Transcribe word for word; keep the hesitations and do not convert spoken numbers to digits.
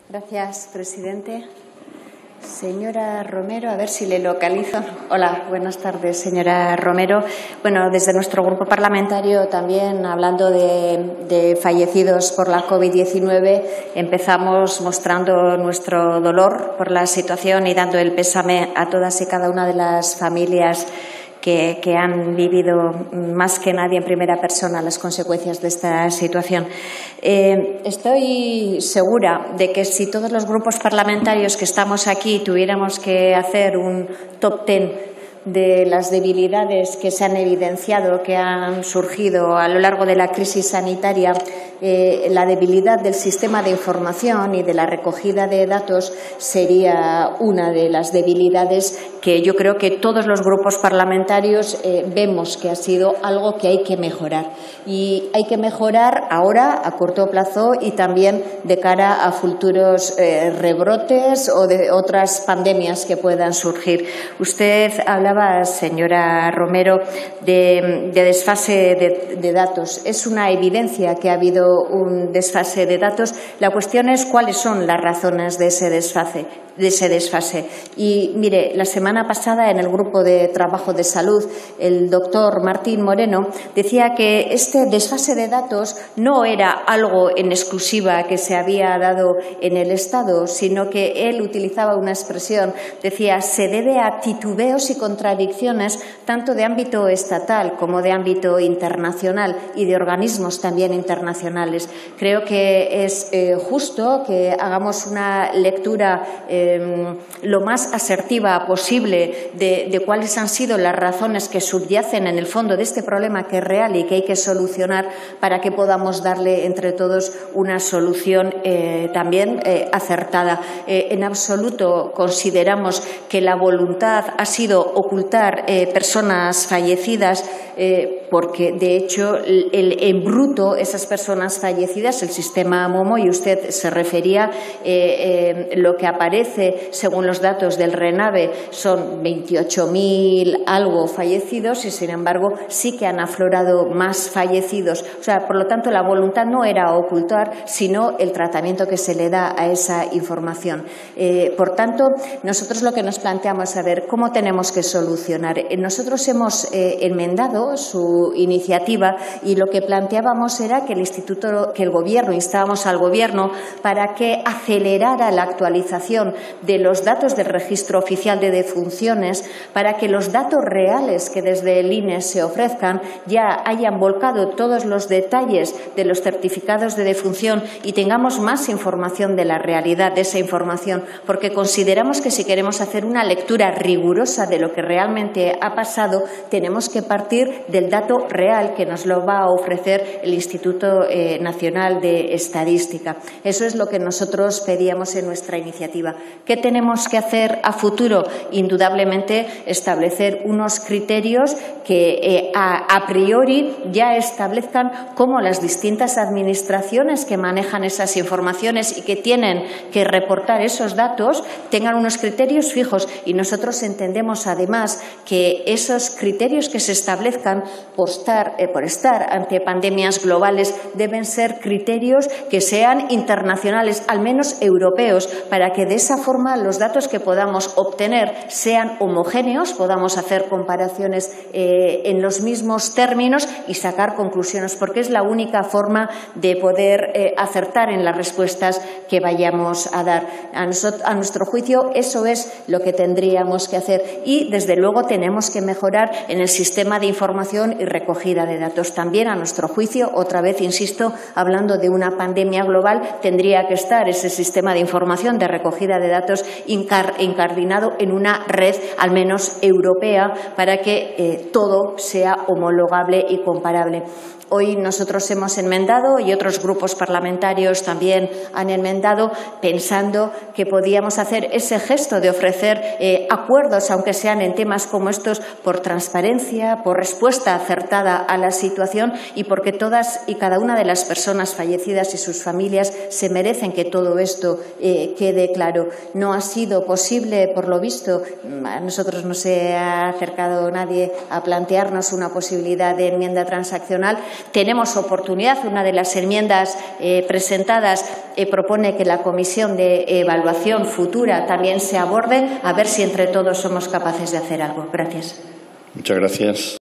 Gracias, presidente. Señora Romero, a ver si le localizo. Hola, buenas tardes, señora Romero. Bueno, desde nuestro grupo parlamentario también, hablando de, de fallecidos por la COVID diecinueve, empezamos mostrando nuestro dolor por la situación y dando el pésame a todas y cada una de las familias Que, que han vivido más que nadie en primera persona las consecuencias de esta situación. Eh, estoy segura de que si todos los grupos parlamentarios que estamos aquí tuviéramos que hacer un top ten de las debilidades que se han evidenciado, que han surgido a lo largo de la crisis sanitaria, eh, la debilidad del sistema de información y de la recogida de datos sería una de las debilidades que yo creo que todos los grupos parlamentarios eh, vemos que ha sido algo que hay que mejorar. Y hay que mejorar ahora, a corto plazo, y también de cara a futuros eh, rebrotes o de otras pandemias que puedan surgir. Usted hablaba, señora Romero, de, de desfase de, de datos. Es una evidencia que ha habido un desfase de datos. La cuestión es cuáles son las razones de ese desfase. de ese desfase. Y, mire, la semana pasada en el Grupo de Trabajo de Salud, el doctor Martín Moreno decía que este desfase de datos no era algo en exclusiva que se había dado en el Estado, sino que él utilizaba una expresión, decía, se debe a titubeos y contradicciones tanto de ámbito estatal como de ámbito internacional y de organismos también internacionales. Creo que es eh, justo que hagamos una lectura eh, lo más asertiva posible de, de cuáles han sido las razones que subyacen en el fondo de este problema, que es real y que hay que solucionar, para que podamos darle entre todos una solución eh, también eh, acertada. Eh, en absoluto consideramos que la voluntad ha sido ocultar eh, personas fallecidas, eh, porque de hecho el, el en bruto esas personas fallecidas, el sistema Momo, y usted se refería, eh, eh, lo que aparece según los datos del RENAVE son veintiocho mil algo fallecidos y, sin embargo, sí que han aflorado más fallecidos. O sea, por lo tanto, la voluntad no era ocultar, sino el tratamiento que se le da a esa información. Eh, por tanto, nosotros lo que nos planteamos es saber cómo tenemos que solucionar. Nosotros hemos eh, enmendado su iniciativa y lo que planteábamos era que el Instituto, que el Gobierno, instábamos al Gobierno para que acelerara la actualización de los datos del Registro Oficial de Defunciones, para que los datos reales que desde el I N E se ofrezcan ya hayan volcado todos los detalles de los certificados de defunción y tengamos más información de la realidad de esa información, porque consideramos que si queremos hacer una lectura rigurosa de lo que realmente ha pasado, tenemos que partir del dato real que nos lo va a ofrecer el Instituto eh, Nacional de Estadística. Eso es lo que nosotros pedíamos en nuestra iniciativa. ¿Qué tenemos que hacer a futuro? Indudablemente establecer unos criterios que eh, a, a priori ya establezcan cómo las distintas administraciones que manejan esas informaciones y que tienen que reportar esos datos tengan unos criterios fijos. Y nosotros entendemos además que esos criterios que se establezcan por estar, eh, por estar ante pandemias globales deben ser criterios que sean internacionales, al menos europeos, para que de esa forma los datos que podamos obtener sean homogéneos, podamos hacer comparaciones eh, en los mismos términos y sacar conclusiones, porque es la única forma de poder eh, acertar en las respuestas que vayamos a dar. A, nosotros, a nuestro juicio, eso es lo que tendríamos que hacer y, desde luego, tenemos que mejorar en el sistema de información y recogida de datos. También, a nuestro juicio, otra vez insisto, hablando de una pandemia global, tendría que estar ese sistema de información de recogida de datos incardinado en una red, al menos europea, para que eh, todo sea homologable y comparable. Hoy nosotros hemos enmendado y otros grupos parlamentarios también han enmendado, pensando que podíamos hacer ese gesto de ofrecer eh, acuerdos, aunque sean entre temas como estos por transparencia, por respuesta acertada a la situación y porque todas y cada una de las personas fallecidas y sus familias se merecen que todo esto eh, quede claro. No ha sido posible, por lo visto, a nosotros no se ha acercado nadie a plantearnos una posibilidad de enmienda transaccional. Tenemos oportunidad. Una de las enmiendas eh, presentadas eh, propone que la comisión de evaluación futura también se aborde, a ver si entre todos somos capaces de hacer algo. Gracias. Muchas gracias.